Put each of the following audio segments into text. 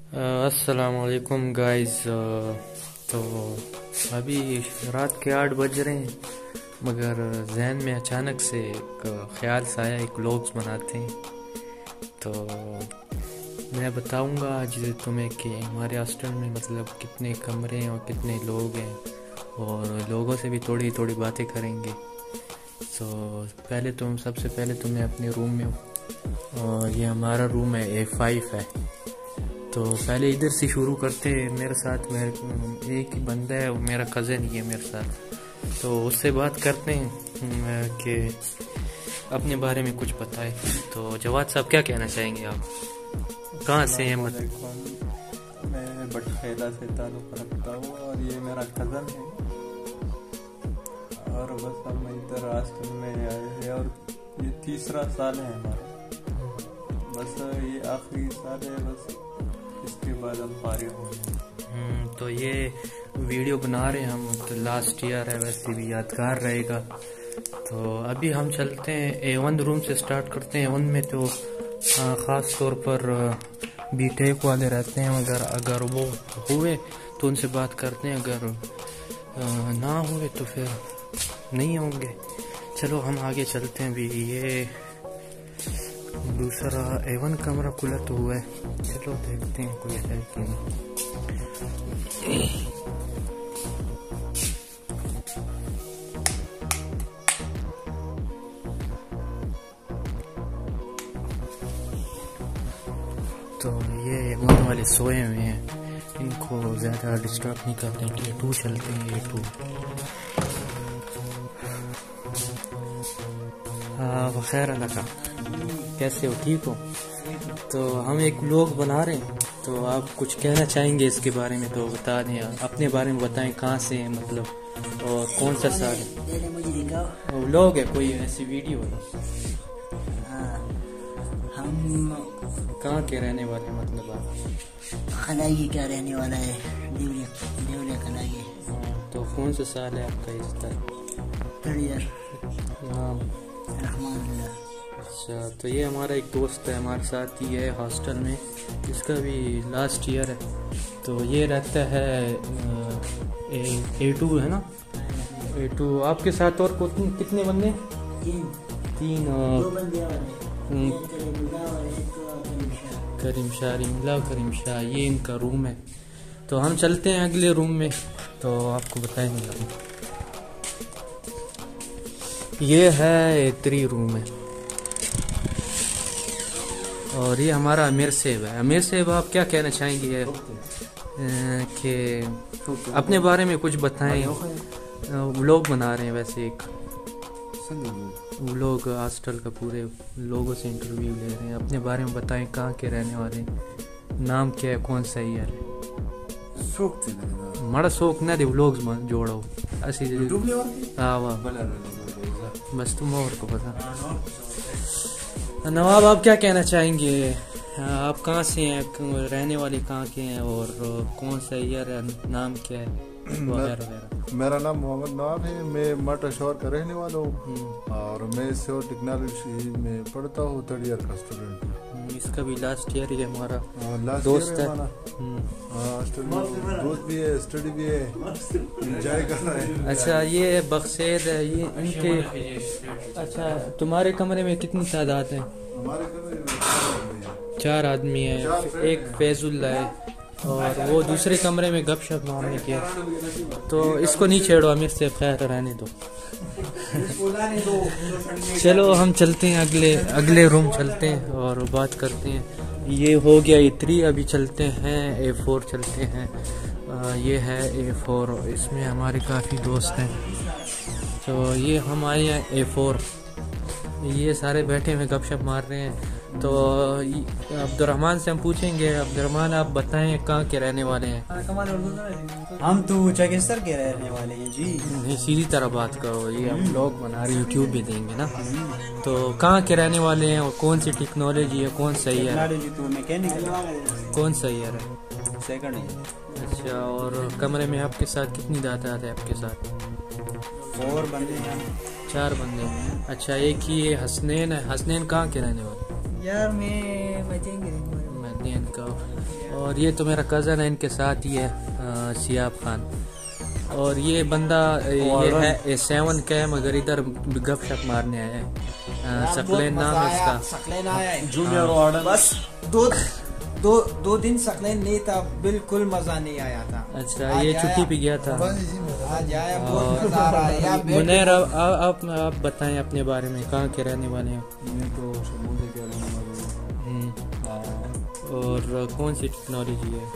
अस्सलाम वालेकुम गाइस। तो अभी रात के 8 बज रहे हैं, मगर जहन में अचानक से एक ख्याल सा आया, एक व्लॉग्स बनाते हैं। तो मैं बताऊंगा आज तुम्हें कि हमारे हॉस्टल में मतलब कितने कमरे हैं और कितने लोग हैं, और लोगों से भी थोड़ी थोड़ी बातें करेंगे। तो सबसे पहले तो मैं अपने रूम में हूँ, और ये हमारा रूम है, A5 है। तो पहले इधर से शुरू करते हैं। मेरे साथ एक ही बंदा है, वो मेरा कज़न ही है मेरे साथ। तो उससे बात करते हैं कि अपने बारे में कुछ बताए। तो जवाद साहब, क्या कहना चाहेंगे आप? कहाँ से हैं? मतलब मैं बटखेला से ताल्लुक़ रखता हूँ और ये मेरा कज़न है। और बस हम इधर हॉस्टल में आए हैं और ये तीसरा साल है हमारा। बस ये आखिरी साल है, बस इसके बाद हम फारिग होंगे। तो ये वीडियो बना रहे हैं हम, तो लास्ट ईयर है, वैसे भी यादगार रहेगा। तो अभी हम चलते हैं A1 रूम से स्टार्ट करते हैं। A1 में तो ख़ास तौर पर बीटेक वाले रहते हैं, मगर अगर वो हुए तो उनसे बात करते हैं, अगर ना हुए तो फिर नहीं होंगे। चलो हम आगे चलते हैं। अभी ये दूसरा A1 कमरा खुला तो हुआ है, चलो देखते हैं कोई है कि नहीं। तो ये A1 वाले सोए हुए हैं, इनको ज़्यादा डिस्टर्ब नहीं करते हैं। A2 चलते हैं। A2 खैर लगा, कैसे हो? ठीक हो? तो हम एक व्लॉग बना रहे हैं, तो आप कुछ कहना चाहेंगे इसके बारे में? तो बता दें, अपने बारे में बताएं, कहाँ से हैं मतलब, और कौन सा साल है? व्लॉग है, कोई ऐसी वीडियो है? हम कहाँ के रहने वाले मतलब आप? खलागी का रहने वाला है, देवले खलागी। तो कौन सा साल है आपका इस तरह? Third year. अच्छा, तो ये हमारा एक दोस्त है, हमारे साथ ही है हॉस्टल में, इसका भी लास्ट ईयर है। तो ये रहता है A2 है ना? A2। आपके साथ और कितने बंदे? तीन। करीम शाह, ये इनका रूम है। तो हम चलते हैं अगले रूम में, तो आपको बताएंगे। ये है A3 रूम है, और ये हमारा अमीर साहब है। अमीर साहब, आप क्या कहना चाहेंगे कि अपने बारे में कुछ बताएं? व्लॉग बना रहे हैं, वैसे एक व्लॉग हॉस्टल का, पूरे लोगों से इंटरव्यू ले रहे हैं। अपने बारे में बताएं, कहाँ के रहने वाले, नाम क्या है, कौन सा ईयर है? माड़ा शौक ना दे व्लॉग्स में जोड़ो ऐसी। हाँ वाह, बस तुम और को पता। नवाब, आप क्या कहना चाहेंगे? आप कहाँ से हैं, रहने वाले कहाँ के हैं, और कौन सा ईयर है, नाम क्या है, वगैरह वगैरह? मेरा नाम मोहम्मद नवाब है। मैं मटा शहर का रहने वाला हूँ और मैं सिविल टेक्नोलॉजी में पढ़ता हूँ, थर्ड ईयर का स्टूडेंट। इसका भी लास्ट ईयर ही है, हमारा लास्ट दोस्त है। दोस्त भी है, स्टडी भी है, एंजॉय कर रहा है। अच्छा, ये बख्शेद है, ये इनके। अच्छा, तुम्हारे कमरे में कितनी तादाद है? हमारे कमरे में 4 आदमी है। एक फैजुल्ला है, और वो दूसरे कमरे में गपशप मारने के। तो इसको नहीं छेड़ो अमीर से, खैर रहने दो। चलो हम चलते हैं, अगले रूम चलते हैं और बात करते हैं। ये हो गया A3। अभी चलते हैं A4 चलते हैं। ये है A4, इसमें हमारे काफ़ी दोस्त हैं। तो ये हम आए हैं A4, ये सारे बैठे हुए गपशप मार रहे हैं। तो अब्दुर्रहमान से हम पूछेंगे। अब्दुर्रहमान, आप बताएं, कहाँ के रहने वाले हैं? हम तो चकेसर के रहने वाले हैं जी। नहीं, सीधी तरह बात करो, ये हम लोग बना रहे, यूट्यूब भी देंगे ना। तो कहाँ के रहने वाले हैं, और कौन सी टेक्नोलॉजी है, कौन सा ईयर है? तो मैकेनिकल। कौन सा ईयर है? Second year. अच्छा, और कमरे में आपके साथ कितनी तादाद है आपके साथ? 4 बंदे हैं। 4 बंदे। अच्छा, एक ही ये हसनैन है। हसनैन कहाँ के रहने वाले? यार मैं मदीन मदीन का। और ये तो मेरा कज़न है, इनके साथ ही है सियाब खान। और ये बंदा ये है 7 का है, मगर इधर गपशप मारने आया है। सकलेन नाम है इसका। सकलेन आया है जूनियर वार्डन। बस दो दिन सकलेन नहीं था, बिल्कुल मजा नहीं आया था। अच्छा, ये छुट्टी पे गया था। आज आया, बहुत मजा आ रहा है। मुनैर, आप बताएं अपने बारे में, कहाँ के रहने वाले हैं? मैं तो समोसे के रहने वाला हूँ। और कौन सी टेक्नोलॉजी है?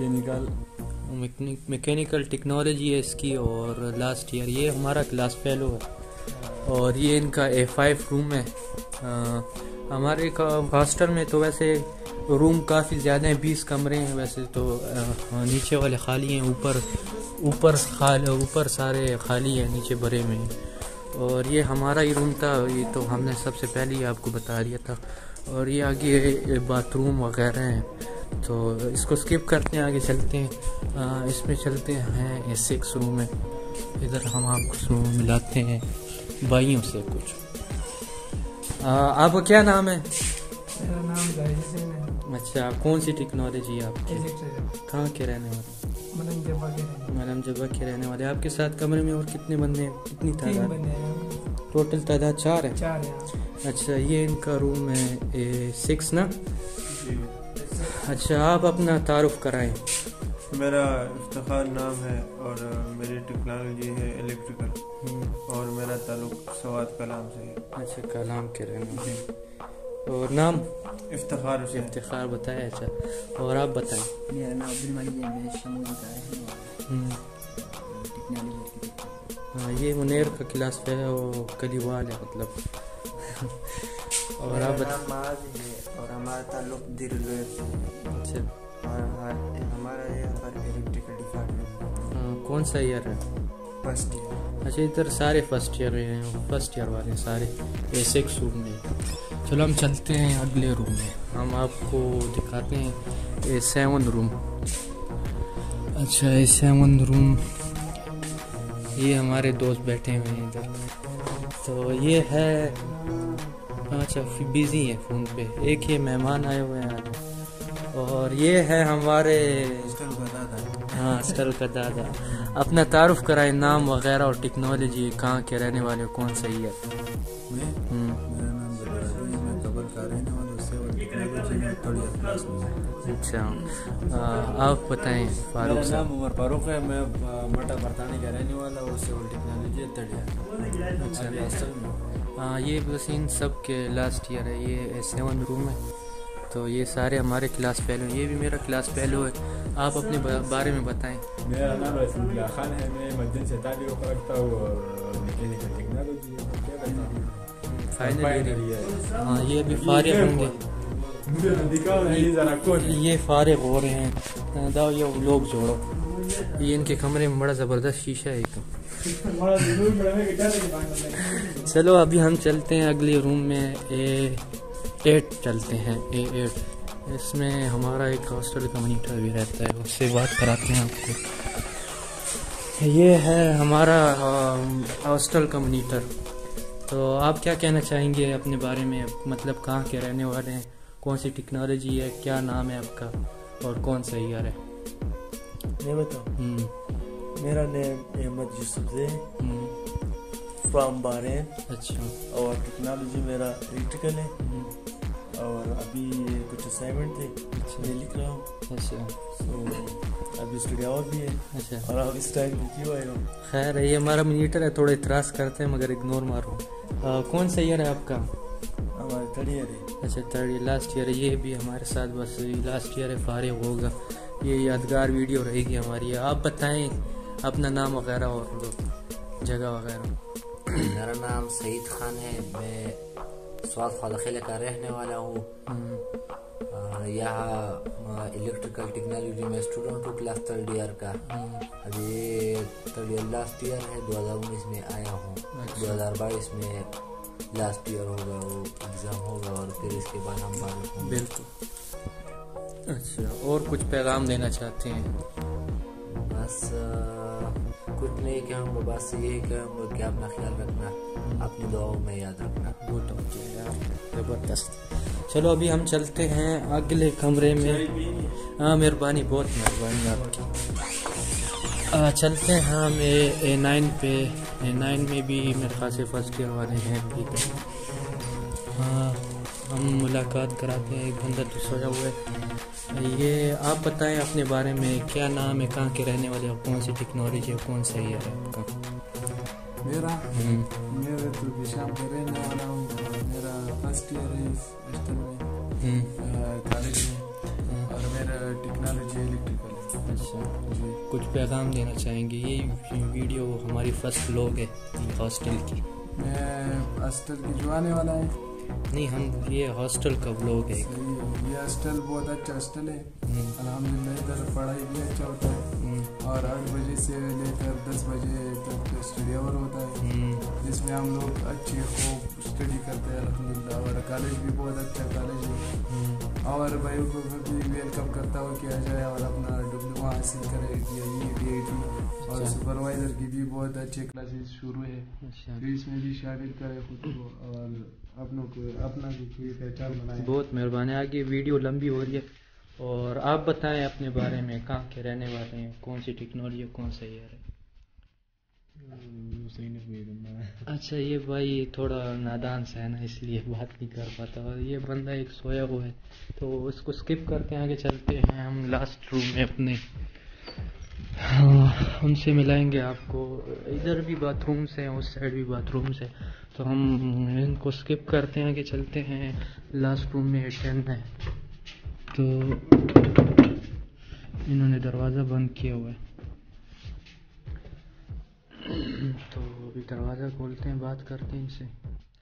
मैकेनिकल टेक्नोलॉजी है इसकी। और लास्ट ईयर ये हमारा क्लास फेलो है। और ये इनका A5 रूम है। हमारे हॉस्टल में तो वैसे रूम काफ़ी ज़्यादा हैं, 20 कमरे हैं वैसे तो। नीचे वाले खाली हैं, ऊपर सारे खाली हैं, नीचे भरे में। और ये हमारा ही रूम था, ये तो हमने सबसे पहले ही आपको बता दिया था। और ये आगे बाथरूम वगैरह हैं, तो इसको स्किप करते हैं, आगे चलते हैं। इसमें चलते हैं, 6 रूम है। इधर हम आपको मिलाते हैं भाइयों से कुछ। आपका क्या नाम है? मेरा नाम जाहिर है। अच्छा, कौन सी टेक्नोलॉजी है आपकी? कहाँ के रहने वाले? मलम जबा के रहने वाले। आपके साथ कमरे में और कितने बंदे हैं? कितनी तादाद? टोटल तादाद 4 है। 4 है। अच्छा, ये इनका रूम है 6 ना? अच्छा, आप अपना तारुफ कराएं। मेरा इफ्तिखार नाम है और मेरी टेक्नोलॉजी है इलेक्ट्रिकल और मेरा ताल्लुक सवाद कलाम से है। अच्छा, कलाम के रहने वाले। और नाम? इफ्तिखार से। इफ्तिखार बताया। अच्छा, और आप बताएं। मेरा नाम अब्दुल मजीद है, मैं शमूली का है, टेक्नोलॉजी की। हाँ, ये मुनैर का क्लास है, वो कलीवाल है मतलब। और आप नाम माज है और हमारा ताल्लुक दिरलोय से। अच्छा, हमारा इलेक्ट्रिकल डिपार्टमेंट। कौन सा ईयर है? First year. अच्छा, इधर सारे फर्स्ट ईयर हैं, फर्स्ट ईयर वाले सारे A6 रूम में। चलो हम चलते हैं अगले रूम में, हम आपको दिखाते हैं A7 रूम। अच्छा, A7 रूम, ये हमारे दोस्त बैठे हुए हैं इधर। तो ये है, अच्छा बिजी है फ़ोन पे। एक ये मेहमान आए हुए हैं आज। और ये है हमारे हॉस्टल का दादा। अपना तारुफ कराए, नाम वगैरह और टेक्नोलॉजी, कहाँ के रहने वाले हो, कौन सही है? मेरा नाम जबरादू है, मैं कबल का रहने वाला हूँ, और टेक्नोलॉजी में 3rd क्लास में हूँ। अच्छा, आप बताएं फारूक मेरा साहब। नाम उमर फारूक है, मैं मटा बरतानी का रहने वाला हूँ, और टेक्नोलॉजी 3rd ईयर। अच्छा, हॉस्टल में। हाँ, ये बस इन सब के लास्ट ईयर है। ये A7 रूम है, तो ये सारे हमारे क्लास फेलो हैं। ये भी मेरा क्लास फेलो है। आप अपने बारे में बताएं। मेरा नाम रसूलुल्लाह खान है, मैं मस्जिद से तालीम रखता हूँ और मैकेनिकल टेक्नोलॉजी फाइनल ईयर। हाँ, ये भी फारिग होंगे, ये फारिग हो रहे हैं। दाओ ये लोग जोड़ो। ये इनके कमरे में बड़ा ज़बरदस्त शीशा है एकदम। चलो अभी हम चलते हैं अगले रूम में, A8 चलते हैं। A8, इसमें हमारा एक हॉस्टल का मॉनिटर भी रहता है, उससे बात कराते हैं आपको। ये है हमारा हॉस्टल का मॉनिटर। तो आप क्या कहना चाहेंगे अपने बारे में, मतलब कहाँ के रहने वाले हैं, कौन सी टेक्नोलॉजी है, क्या नाम है आपका और कौन सा ईयर है? मैं बताऊँ, मेरा नेम अहमद यूसुफ है, फ्रॉम बहरीन। अच्छा, और टेक्नोलॉजी मेरा इलेक्ट्रिकल है। और अभी ये कुछ असाइनमेंट थे, मैं लिख रहा हूँ। अच्छा, तो अभी स्टडी आवर भी है। अच्छा, और आप इस टाइम क्यों आए हो? खैर ये हमारा मॉनिटर है, थोड़ा इतराज़ करते हैं मगर इग्नोर मारो। कौन सा ईयर है आपका? हमारे 3rd ईयर है। अच्छा, 3rd ईयर, लास्ट ईयर है। ये भी हमारे साथ बस लास्ट ईयर है, फारिग होगा। ये यादगार वीडियो रहेगी हमारी। आप बताएं अपना नाम वगैरह और जगह वगैरह। मेरा नाम सईद खान है, मैं स्वाद खालखिला का रहने वाला हूँ। यहाँ इलेक्ट्रिकल टेक्नोलॉजी में स्टूडेंट हूँ, क्लास 3rd ईयर का। अभी 3rd ईयर लास्ट ईयर है, 2019 में आया हूँ। 2022 में लास्ट ईयर होगा, वो एग्ज़ाम होगा और फिर इसके बाद हम बाहर होंगे। बिल्कुल। अच्छा, और कुछ पैगाम देना चाहते हैं? बस कुछ नहीं कहूँगा, बस यही कहूँगा कि अपना ख्याल रखना, अपनी दुआओं में याद रखना। गुड, ओके यार, ज़बरदस्त। चलो अभी हम चलते हैं अगले कमरे में। हाँ मेहरबानी, बहुत मेहरबानी आपकी। चलते हैं हम A9 पे। A9 में भी मेरे ख्याल से फर्स्ट ईयर वाले हैं। ठीक है, हाँ हम मुलाकात कराते हैं। एक बंदा तो सोया हुआ है। ये आप बताएं अपने बारे में, क्या नाम है, कहाँ के रहने वाले हो, कौन सी टेक्नोलॉजी है, कौन सा ईयर है आपका? मेरा तो विशाम पे रहने वाला हूँ। मेरा फर्स्ट ईयर है हॉस्टल में, कॉलेज में, और मेरा टेक्नोलॉजी इलेक्ट्रिकल है। अच्छा जी, कुछ पैगाम देना चाहेंगे? ये वीडियो हमारी फर्स्ट व्लॉग है हॉस्टल की। मैं हॉस्टल की जो आने वाला है। नहीं, हम ये हॉस्टल का व्लॉग है। ये हॉस्टल बहुत अच्छा हॉस्टल है अल्हम्दुलिल्लाह। इधर पढ़ाई भी अच्छा होता है और 8 बजे से लेकर 10 बजे तक स्टडी आवर होता है, जिसमें हम लोग अच्छे खूब स्टडी करते हैं अल्हम्दुलिल्लाह। और कॉलेज भी बहुत अच्छा कॉलेज है और भाइयों को भी वेलकम करता हूँ कि आ जाए और अपना डिप्लोमा हासिल करे, DIT। और सुपरवाइज़र की भी बहुत अच्छे क्लासेस शुरू है, तो इसमें भी शामिल करे खुद को और अपनों को अपना भी पूरी पहचान बनाए। बहुत मेहरबानी। आगे वीडियो लंबी हो रही है। और आप बताएं अपने बारे में, कहाँ के रहने वाले हैं, कौन सी टेक्नोलॉजी, कौन सा ईयर है? अच्छा, ये भाई थोड़ा नादान सा है ना, इसलिए बात नहीं कर पाता। और ये बंदा एक सोया हुआ है, तो उसको स्किप करके आगे चलते हैं हम लास्ट रूम में अपने। हाँ, उनसे मिलाएंगे आपको। इधर भी बाथरूम्स हैं, उस साइड भी बाथरूम्स है, तो हम इनको स्किप करते हैं, आगे चलते हैं। लास्ट रूम में 10 है, तो इन्होंने दरवाज़ा बंद किया हुआ है, तो अभी दरवाज़ा खोलते हैं, बात करते हैं इनसे।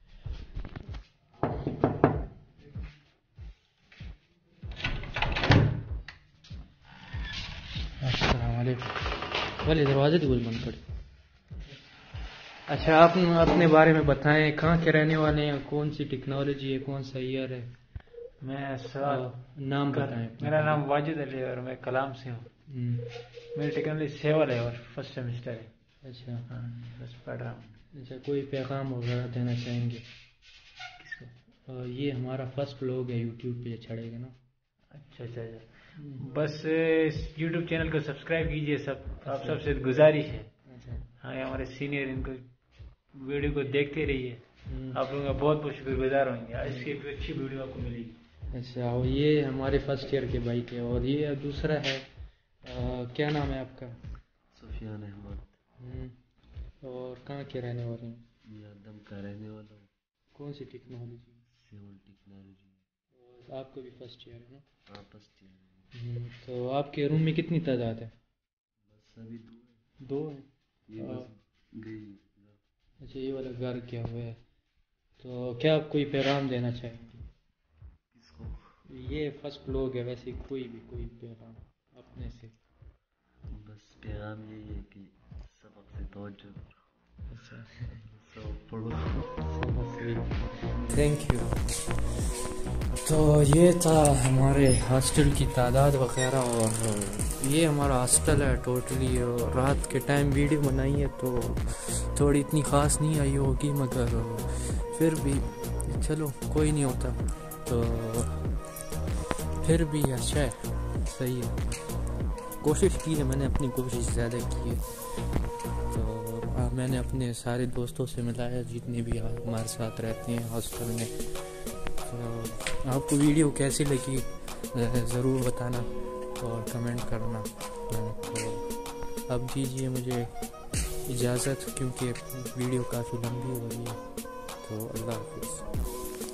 वाले दरवाजे तो कुछ बंद कर। अच्छा, आप अपने बारे में बताएं, कहाँ के रहने वाले हैं, कौन सी टेक्नोलॉजी है, कौन सा ईयर है? मैं नाम बताएं। मेरा नाम वाजिद अली है और मैं कलाम से हूँ। मेरी टेक्नोलॉजी सेवल है और फर्स्ट सेमेस्टर है। अच्छा, हाँ, बस पढ़ रहा हूँ। अच्छा, कोई पैगाम वगैरह देना चाहेंगे? किसको? ये हमारा फर्स्ट व्लॉग है, यूट्यूब पे चढ़ेगा ना। अच्छा, बस यूट्यूब चैनल को सब्सक्राइब कीजिए सब। आप सबसे गुजारिश है। हाँ, हमारे सीनियर, इनको वीडियो को देखते रहिए। आप लोगों का बहुत बहुत शुक्रगुजार होंगे। इसकी अच्छी वीडियो आपको मिलेगी। अच्छा, और ये हमारे फर्स्ट ईयर के भाई थे। और ये दूसरा है, क्या नाम है आपका? सुफियान अहमद। और कहाँ के रहने वाले हैं? यादम का रहने वाला हूँ। कौन सी टेक्नोलॉजी? Civil technology. और आपको भी फर्स्ट ईयर है ना? हाँ, फर्स्ट ईयर। तो आपके रूम में कितनी तादाद है? बस अभी 2 है। ये बस गई। अच्छा, ये वाला घर क्या हुआ है, तो क्या आप कोई पैगाम देना चाहेंगे? किसको? ये फर्स्ट लोग है, वैसे कोई पैगाम अपने से? बस पैगाम यही है कि सबक से तवज्जो करो। अच्छा, सब पढ़ो। Thank you. तो ये था हमारे हॉस्टल की तादाद वगैरह, और ये हमारा हॉस्टल है टोटली। और रात के टाइम वीडियो बनाई है तो थोड़ी इतनी ख़ास नहीं आई होगी, मगर फिर भी चलो कोई नहीं होता, तो फिर भी अच्छा है, सही है। कोशिश की है मैंने, अपनी कोशिश ज़्यादा की है। तो मैंने अपने सारे दोस्तों से मिलाया जितने भी हमारे साथ रहते हैं हॉस्टल में। तो आपको वीडियो कैसी लगी ज़रूर बताना और कमेंट करना। तो अब दीजिए मुझे इजाज़त, क्योंकि वीडियो काफ़ी लंबी हो रही है। तो अल्लाह हाफ़िज़।